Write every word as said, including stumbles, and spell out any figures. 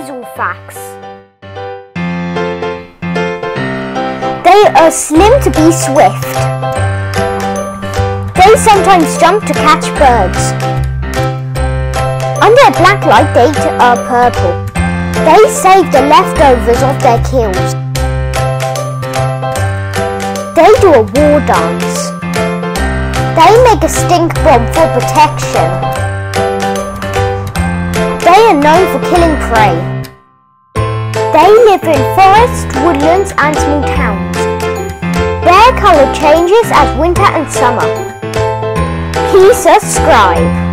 weasel facts. They are slim to be swift. They sometimes jump to catch birds. Under a black light they are purple. They save the leftovers of their kills. They do a war dance. They make a stink bomb for protection. They are known for killing prey. They live in forests, woodlands and small towns. Their colour changes as winter and summer. Please subscribe.